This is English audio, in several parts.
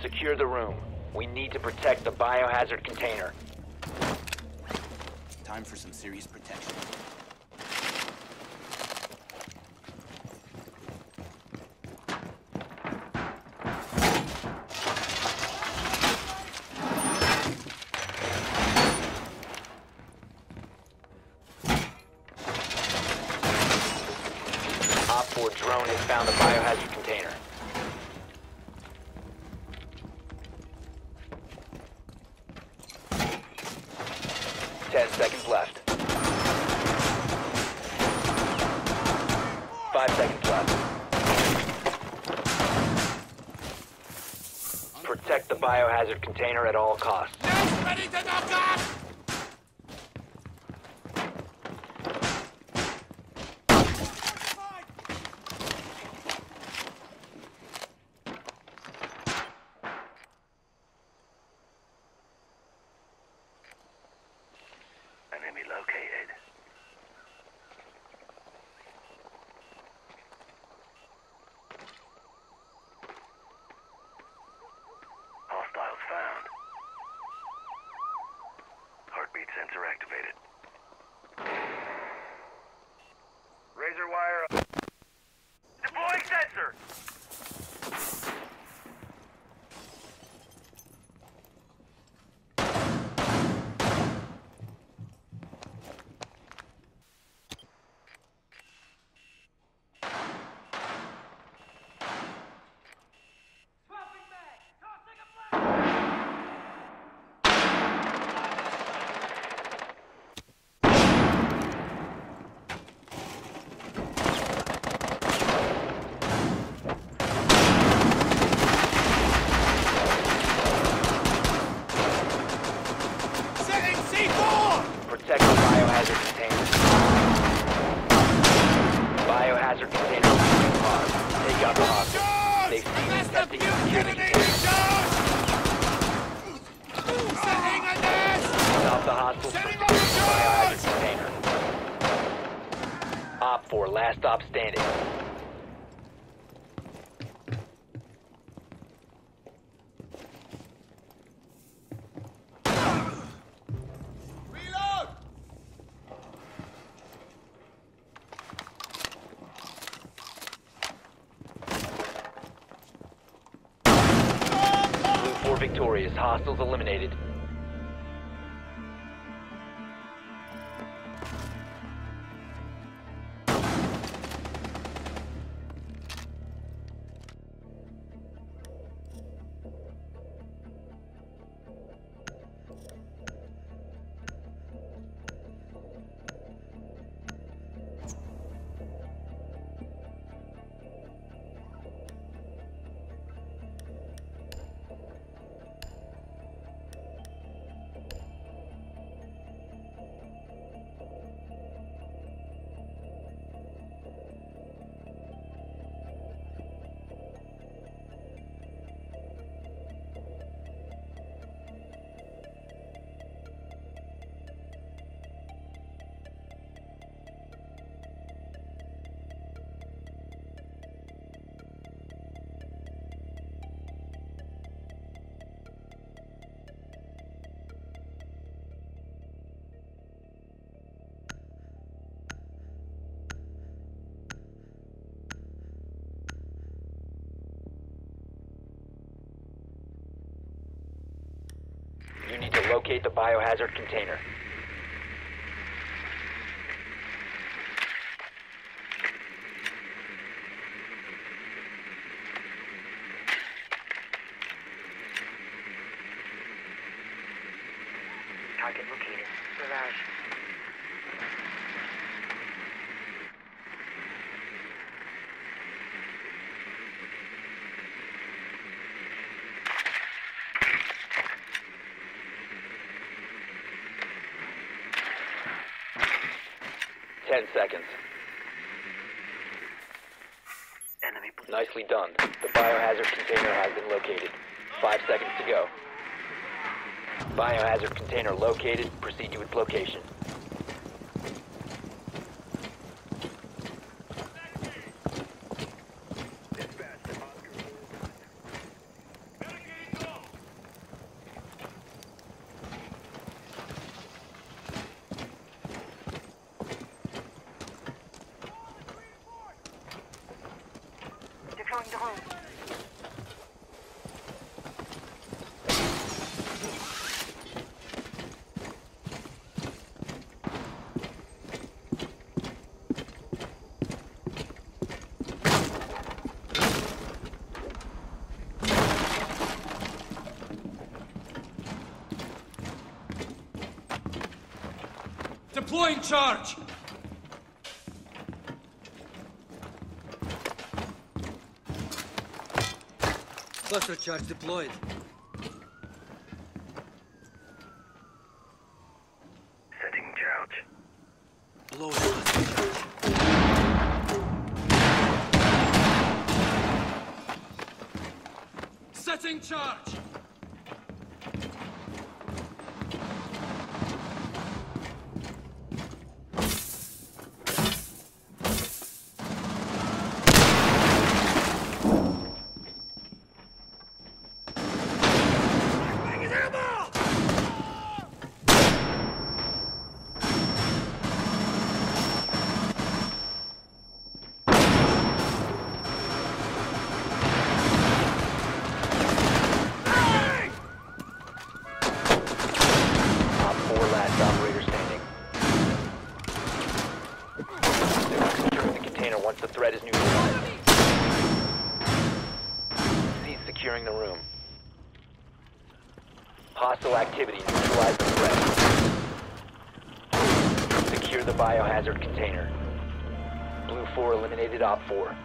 Secure the room. We need to protect the biohazard container. Time for some serious protection. Op 4 drone has found the biohazard container. Seconds left. 5 seconds left. Protect the biohazard container at all costs. Ready to knock off! Enemy located. Hostiles found. Heartbeat sensor activated. Razor wire. Deploying sensor! Setting C4! Protect the biohazard container. Biohazard container being paused. Take out the hostage. They've seen That's the testing and secure the mutiny container. charge! Setting a nest! Stop the hostiles from Setting securing the up biohazard charge! container. Op 4, last stop standing. Reload! Blue 4 victorious. Hostiles eliminated. You need to locate the biohazard container. Target located. Mirage. Ten seconds. Enemy. Nicely done. The biohazard container has been located. 5 seconds to go. Biohazard container located. Proceed to its location. Deploying drone. Deploying charge! Cluster charge deployed. Setting charge. Low cluster charge. Setting charge! Op 4 last operator standing. Secure the container once the threat is neutralized. Cease securing the room. Hostile activity. Neutralize the threat. Secure the biohazard container. Blue 4 eliminated Op 4.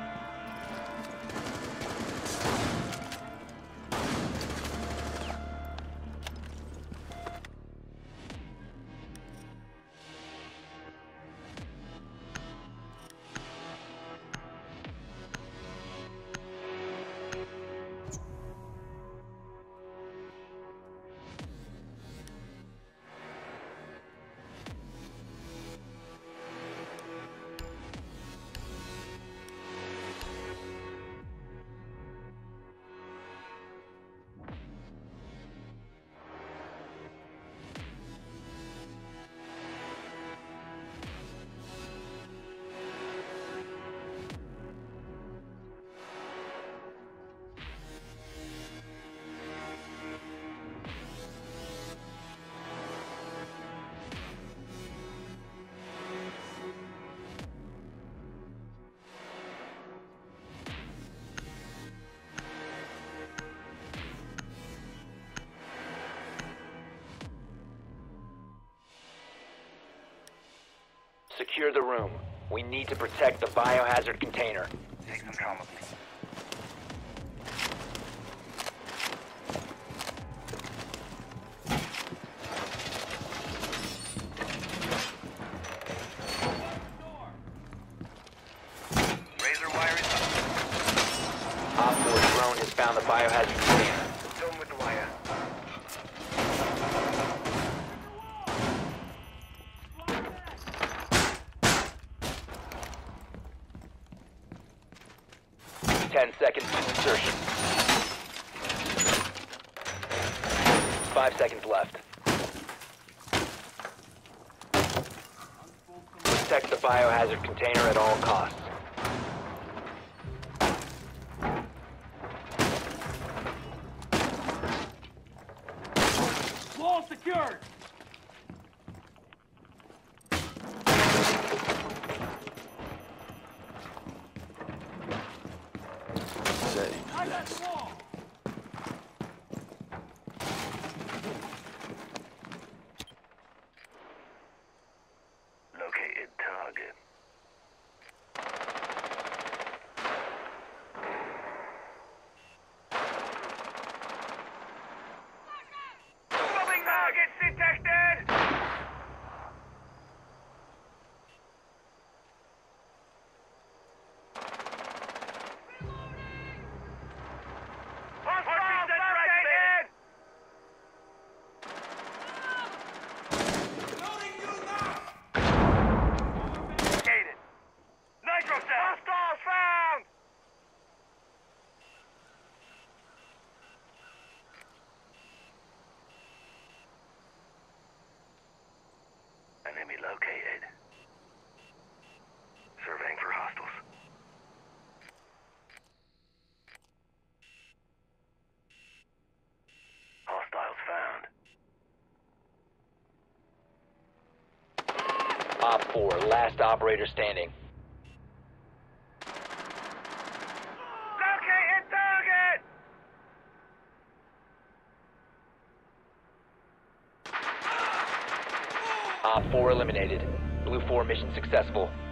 Secure the room. We need to protect the biohazard container. Take some trauma, please. Razor wire is up. Op 4 drone has found the biohazard container. Done with the wire. 10 seconds to insertion. 5 seconds left. Protect the biohazard container at all costs. Wall secured! I got wall! Located target. Moving targets detected! Op 4, last operator standing. Locating target! Op 4 eliminated. Blue 4 mission successful.